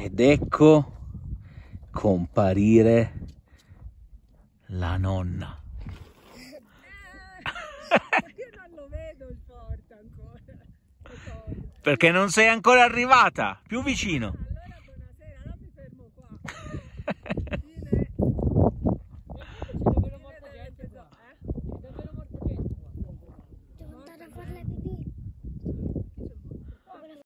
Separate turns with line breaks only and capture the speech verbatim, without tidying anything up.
Ed ecco comparire la nonna.
Io non lo vedo il forte ancora.
Perché non sei ancora arrivata, più vicino.